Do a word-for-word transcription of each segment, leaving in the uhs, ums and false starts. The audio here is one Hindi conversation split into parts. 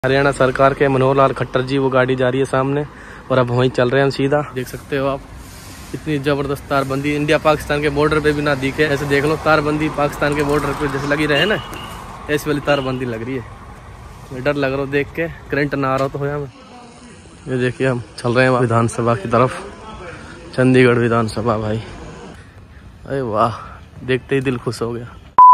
हरियाणा सरकार के मनोहर लाल खट्टर जी वो गाड़ी जा रही है सामने और अब वहीं चल रहे हैं हम सीधा। देख सकते हो आप इतनी जबरदस्त तारबंदी इंडिया पाकिस्तान के बॉर्डर पे भी ना दिखे। ऐसे देख लो तारबंदी पाकिस्तान के बॉर्डर पे जैसे लगी रहे ना, ऐसी वाली तारबंदी लग रही है। डर लग रहा हो देख के, करंट ना आ रहा तो हो यहाँ। ये देखिए हम चल रहे हैं विधानसभा की तरफ, चंडीगढ़ विधानसभा। भाई अरे वाह, देखते ही दिल खुश हो गया।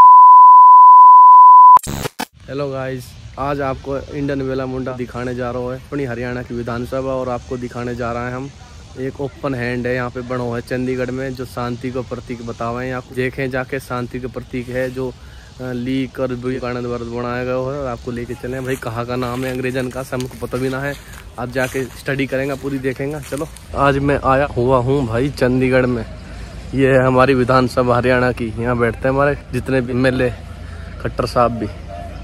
हेलो गाइस, आज आपको इंडियन वेला मुंडा दिखाने जा रहा है अपनी हरियाणा की विधानसभा, और आपको दिखाने जा रहा है हम एक ओपन हैंड है यहाँ पे बना हुआ है चंडीगढ़ में, जो शांति को प्रतीक बतावा है। आप देखें जाके, शांति का प्रतीक है जो लीक और द्वारा बनाया गया है। और आपको लेके चले भाई, कहाँ का नाम है अंग्रेजन का, सब हमको पता भी ना है। आप जाके स्टडी करेंगे, पूरी देखेंगे। चलो, आज मैं आया हुआ हूँ भाई चंडीगढ़ में। ये है हमारी विधानसभा हरियाणा की। यहाँ बैठते हैं हमारे जितने भी एम एल ए, खट्टर साहब भी।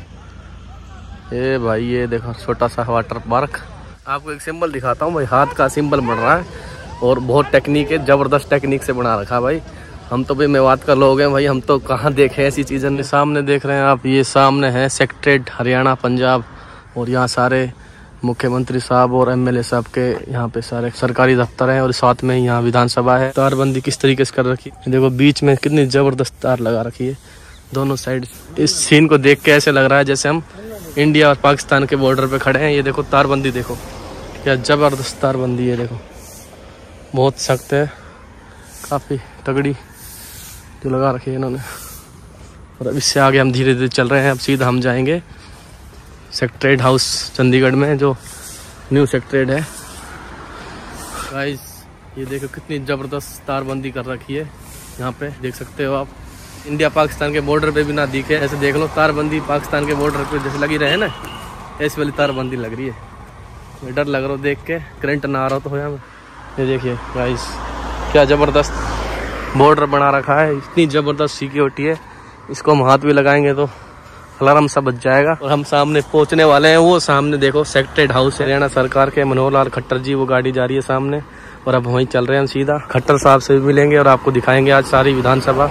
ये भाई ये देखो छोटा सा वाटर पार्क। आपको एक सिंबल दिखाता हूँ भाई, हाथ का सिंबल बन रहा है और बहुत टेक्निक है, जबरदस्त टेक्निक से बना रखा है भाई। हम तो भाई मेवात का लोग हैं भाई, हम तो कहाँ देखे ऐसी चीज़ें। सामने देख रहे हैं आप, ये सामने है सेक्रेटरीट हरियाणा पंजाब, और यहाँ सारे मुख्यमंत्री साहब और एम एल ए साहब के यहाँ पे सारे सरकारी दफ्तर हैं, और साथ में यहाँ विधानसभा है। तारबंदी किस तरीके से कर रखी है, देखो बीच में कितनी जबरदस्त तार लगा रखी है दोनों साइड। इस सीन को देख के ऐसे लग रहा है जैसे हम इंडिया और पाकिस्तान के बॉर्डर पे खड़े हैं। ये देखो तारबंदी, देखो क्या जबरदस्त तारबंदी है। देखो बहुत सख्त है, काफ़ी तगड़ी जो लगा रखी है इन्होंने। और अब इससे आगे हम धीरे धीरे चल रहे हैं। अब सीधा हम जाएंगे सेक्रेटरीट हाउस चंडीगढ़ में, जो न्यू सेक्रेटरीट है। गाइस ये देखो कितनी ज़बरदस्त तारबंदी कर रखी है यहाँ पे, देख सकते हो आप। इंडिया पाकिस्तान के बॉर्डर पे भी ना दिखे। ऐसे देख लो तारबंदी पाकिस्तान के बॉर्डर पे जैसे लगी रहे ना, ऐसी वाली तारबंदी लग रही है। डर लग रहा हो देख के, करंट ना आ रहा तो हो यहाँ। ये देखिए गाइस क्या ज़बरदस्त बॉर्डर बना रखा है, इतनी ज़बरदस्त सिक्योरिटी है। इसको हम हाथ भी लगाएंगे तो अलार्म सा बच जाएगा। और हम सामने पहुँचने वाले हैं, वो सामने देखो सेक्रेटरीट हाउस है। हरियाणा सरकार के मनोहर लाल खट्टर जी वो गाड़ी जा रही है सामने, और अब वहीं चल रहे हैं हम सीधा। खट्टर साहब से भी मिलेंगे और आपको दिखाएंगे आज सारी विधानसभा।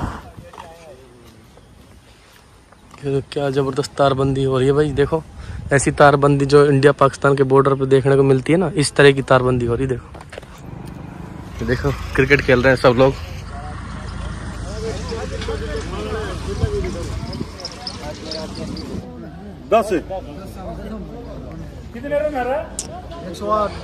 क्या जबरदस्त तारबंदी हो रही है भाई। देखो ऐसी तारबंदी जो इंडिया पाकिस्तान के बॉर्डर पे देखने को मिलती है ना, इस तरह की तारबंदी हो रही है। देखो देखो क्रिकेट खेल रहे हैं सब लोग। दस कितने रन आ रहा है? एक सौ आठ।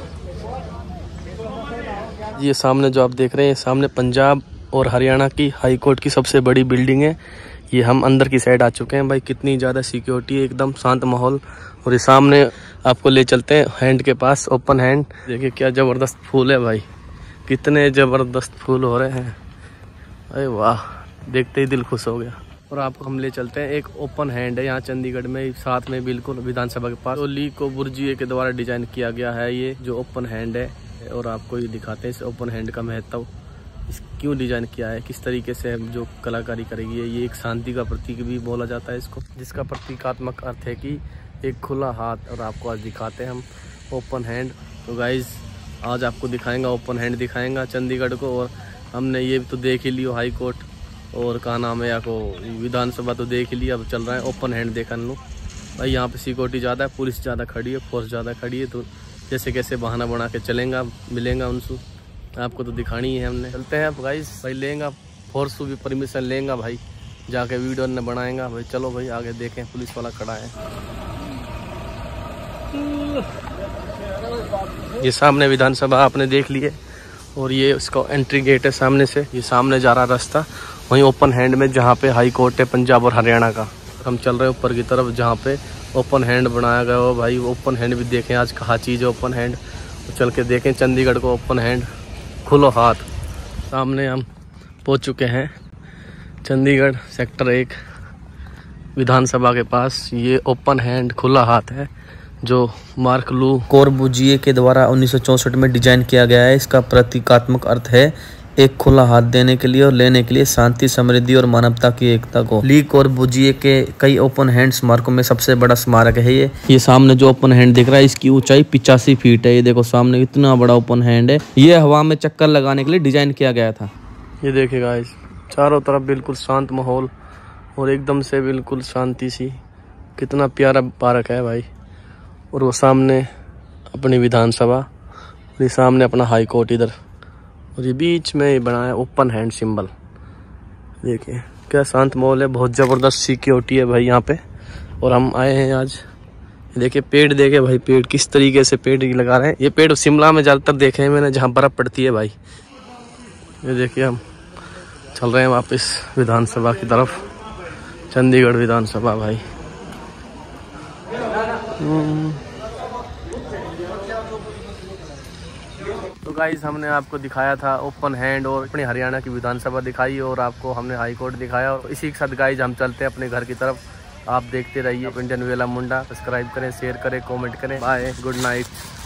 ये सामने जो आप देख रहे हैं, सामने पंजाब और हरियाणा की हाई कोर्ट की सबसे बड़ी बिल्डिंग है। ये हम अंदर की साइड आ चुके हैं भाई, कितनी ज़्यादा सिक्योरिटी है, एकदम शांत माहौल। और ये सामने आपको ले चलते हैं हैंड के पास, ओपन हैंड। देखिए क्या ज़बरदस्त फूल है भाई, कितने ज़बरदस्त फूल हो रहे हैं। अरे वाह, देखते ही दिल खुश हो गया। और आपको हम ले चलते हैं, एक ओपन हैंड है यहाँ चंडीगढ़ में, साथ में बिल्कुल विधानसभा के पास। तो ली को बुर्जिए के द्वारा डिजाइन किया गया है ये जो ओपन हैंड है। और आपको ये दिखाते हैं इस ओपन हैंड का महत्व, इस क्यों डिजाइन किया है, किस तरीके से जो कलाकारी करेगी है। ये एक शांति का प्रतीक भी बोला जाता है इसको, जिसका प्रतीकात्मक अर्थ है कि एक खुला हाथ। और आपको आज दिखाते हैं हम ओपन हैंड। तो गाइज आज आपको दिखाएंगा ओपन हैंड, दिखाएंगा चंडीगढ़ को। और हमने ये तो देख ही लियो हाई कोर्ट और का नाम है या को विधानसभा तो देख ही लिया। अब चल रहा है ओपन हैंड देखा लो भाई। यहाँ पे सिक्योरिटी ज़्यादा है, पुलिस ज़्यादा खड़ी है, फोर्स ज़्यादा खड़ी है। तो जैसे कैसे बहाना बना के चलेंगे, मिलेंगे उनसे, आपको तो दिखानी है हमने। चलते हैं अब गाइस भाई, लेंगे फोर्स भी परमिशन लेंगे भाई, जाके वीडियो ने बनाएंगे भाई। चलो भाई आगे देखें, पुलिस वाला खड़ा है। ये सामने विधानसभा आपने देख ली है, और ये उसका एंट्री गेट है सामने से। ये सामने जा रहा रास्ता वहीं ओपन हैंड में, जहाँ पे हाई कोर्ट है पंजाब और हरियाणा का। हम चल रहे हैं ऊपर की तरफ, जहाँ पे ओपन हैंड बनाया गया हो भाई। ओपन हैंड भी देखें आज कहाँ चीज़ है ओपन हैंड, तो चल के देखें चंडीगढ़ को ओपन हैंड, खुलो हाथ। सामने हम पहुंच चुके हैं चंडीगढ़ सेक्टर एक विधानसभा के पास। ये ओपन हैंड खुला हाथ है जो मार्क लू कोर्बुजिए के द्वारा उन्नीस सौ चौंसठ में डिजाइन किया गया है। इसका प्रतीकात्मक अर्थ है एक खुला हाथ देने के लिए और लेने के लिए, शांति, समृद्धि और मानवता की एकता को। ली कोर्बुजिए के कई ओपन हैंड स्मारकों में सबसे बड़ा स्मारक है ये। ये सामने जो ओपन हैंड दिख रहा है, इसकी ऊंचाई पिचासी फीट है। ये देखो सामने इतना बड़ा ओपन हैंड है। ये हवा में चक्कर लगाने के लिए डिजाइन किया गया था। ये देखिए गाइस, चारों तरफ बिल्कुल शांत माहौल और एकदम से बिल्कुल शांति सी। कितना प्यारा पार्क है भाई। और वो सामने अपनी विधानसभा, और ये सामने अपना हाई कोर्ट इधर, और ये बीच में ये बना है ओपन हैंड सिंबल। देखिए क्या शांत माहौल है, बहुत ज़बरदस्त सिक्योरिटी है भाई यहाँ पे। और हम आए हैं आज, देखिए पेड़ देखे भाई, पेड़ किस तरीके से पेड़ लगा रहे हैं। ये पेड़ शिमला में ज़्यादातर देखे हैं मैंने, जहाँ बर्फ़ पड़ती है भाई। ये देखिए हम चल रहे हैं वापस विधानसभा की तरफ, चंडीगढ़ विधानसभा भाई। तो गाइस हमने आपको दिखाया था ओपन हैंड और अपनी हरियाणा की विधानसभा दिखाई, और आपको हमने हाई कोर्ट दिखाया। और इसी के साथ गाइस हम चलते हैं अपने घर की तरफ। आप देखते रहिए इंडियन वेला मुंडा। सब्सक्राइब करें, शेयर करें, कमेंट करें। Bye, good night.